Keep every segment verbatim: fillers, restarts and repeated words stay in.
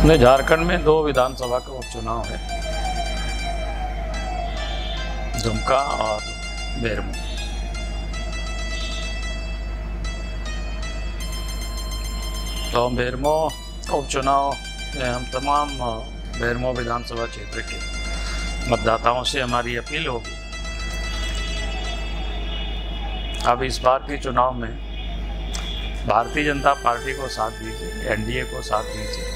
अपने झारखंड में दो विधानसभा का उपचुनाव है, दुमका और बेरमो। तो बेरमो उपचुनाव में हम तमाम बेरमो विधानसभा क्षेत्र के मतदाताओं से हमारी अपील होगी, अब इस बार के चुनाव में भारतीय जनता पार्टी को साथ दीजिए, एनडीए को साथ दीजिए।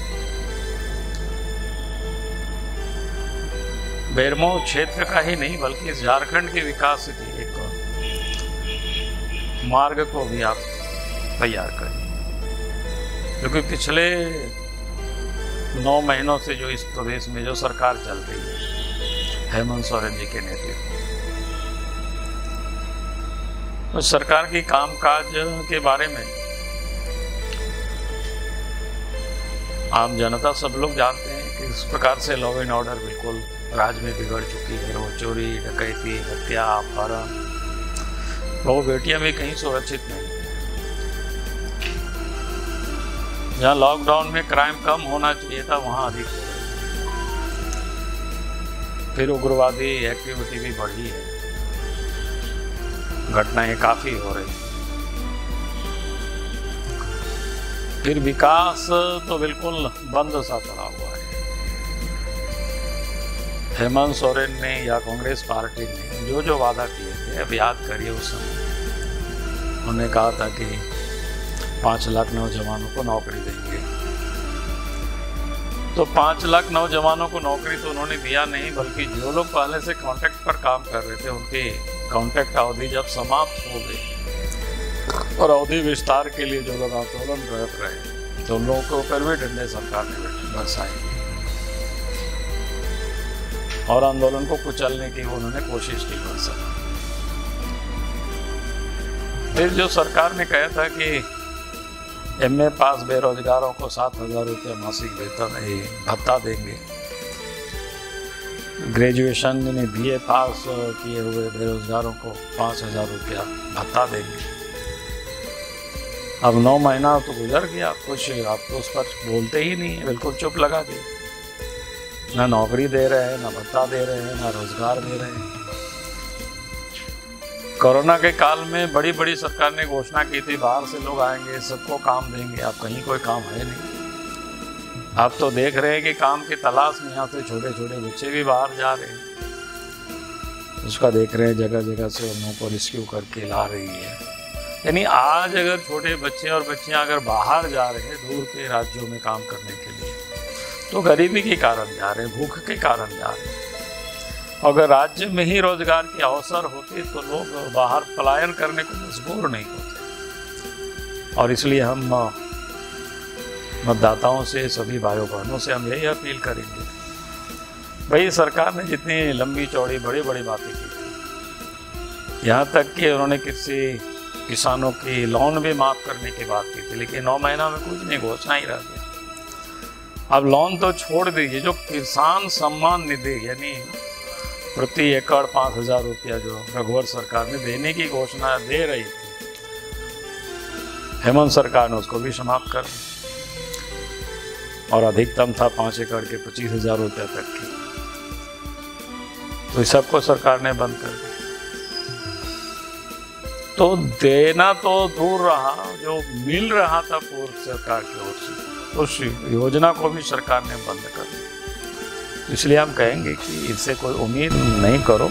बेरमो क्षेत्र का ही नहीं बल्कि इस झारखंड के विकास की एक मार्ग को भी आप तैयार करें, क्योंकि पिछले नौ महीनों से जो इस प्रदेश में जो सरकार चल रही है हेमंत सोरेन जी के नेतृत्व में, उस सरकार की कामकाज के बारे में आम जनता सब लोग जानते हैं कि इस प्रकार से लॉ एंड ऑर्डर बिल्कुल राज्य में बिगड़ चुकी है। वो चोरी, डकैती, हत्या, अपहरण, वो बेटियां भी कहीं सुरक्षित नहीं। जहाँ लॉकडाउन में क्राइम कम होना चाहिए था वहाँ अधिक हो रही है। फिर उग्रवादी एक्टिविटी भी बढ़ी है, घटनाएं काफ़ी हो रही हैं। फिर विकास तो बिल्कुल बंद सा पड़ा हुआ है। हेमंत सोरेन ने या कांग्रेस पार्टी ने जो जो वादा किए थे, अब याद करिए उस समय उन्होंने कहा था कि पाँच लाख नौजवानों को नौकरी देंगे। तो पाँच लाख नौजवानों को नौकरी तो उन्होंने दिया नहीं, बल्कि जो लोग पहले से कॉन्ट्रैक्ट पर काम कर रहे थे उनकी कॉन्ट्रैक्ट अवधि जब समाप्त हो गई और अवधि विस्तार के लिए जो लोग आंदोलन कर रहे तो उन लोगों के ऊपर भी डंडे सरकार ने बरसाए और आंदोलन को कुचलने की उन्होंने कोशिश की कर सका। फिर जो सरकार ने कहा था कि एमए पास बेरोजगारों को सात हजार रुपया मासिक वेतन भत्ता देंगे, ग्रेजुएशन यानी बीए पास किए हुए बेरोजगारों को पाँच हजार रुपया भत्ता देंगे। अब नौ महीना तो गुजर गया, कुछ आप तो उस पर बोलते ही नहीं है, बिल्कुल चुप लगा दिए। ना नौकरी दे रहे हैं, ना भत्ता दे रहे हैं, ना रोजगार दे रहे हैं। कोरोना के काल में बड़ी बड़ी सरकार ने घोषणा की थी बाहर से लोग आएंगे, सबको काम देंगे। अब कहीं कोई काम है नहीं। आप तो देख रहे हैं कि काम की तलाश में यहाँ से छोटे छोटे बच्चे भी बाहर जा रहे हैं, उसका देख रहे हैं, जगह जगह से उन लोगों को रिस्क्यू करके ला रही है। यानी आज अगर छोटे बच्चे और बच्चियाँ अगर बाहर जा रहे हैं दूर के राज्यों में काम करने के लिए, तो गरीबी के कारण जा रहे हैं, भूख के कारण जा रहे हैं। अगर राज्य में ही रोजगार के अवसर होते तो लोग बाहर पलायन करने को मजबूर नहीं होते। और इसलिए हम मतदाताओं से, सभी भाइयों बहनों से हम यही अपील करेंगे, भाई सरकार ने जितनी लंबी चौड़ी बड़ी बड़ी बातें की थी, यहाँ तक कि उन्होंने किसी किसानों की लोन भी माफ़ करने की बात की थी, लेकिन नौ महीना में कुछ नहीं, घोषणा ही रह गया। अब लोन तो छोड़ दीजिए, जो किसान सम्मान निधि यानी प्रति एकड़ पाँच हजार रुपया जो रघुवर सरकार ने देने की घोषणा दे रही थी, हेमंत सरकार ने उसको भी समाप्त कर और अधिकतम था पाँच एकड़ के पच्चीस हजार रुपया तक की, तो इस सबको सरकार ने बंद कर दिया। तो देना तो दूर रहा, जो मिल रहा था पूर्व सरकार की ओर से उस योजना को भी सरकार ने बंद कर दिया। इसलिए हम कहेंगे कि इससे कोई उम्मीद नहीं करो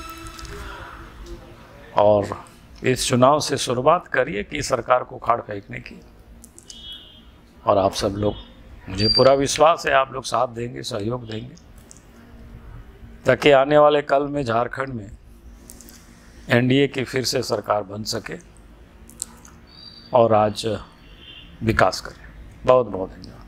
और इस चुनाव से शुरुआत करिए कि सरकार को उखाड़ फेंकने की। और आप सब लोग, मुझे पूरा विश्वास है आप लोग साथ देंगे, सहयोग देंगे, ताकि आने वाले कल में झारखंड में एनडीए की फिर से सरकार बन सके और आज विकास करे। बहुत बहुत धन्यवाद।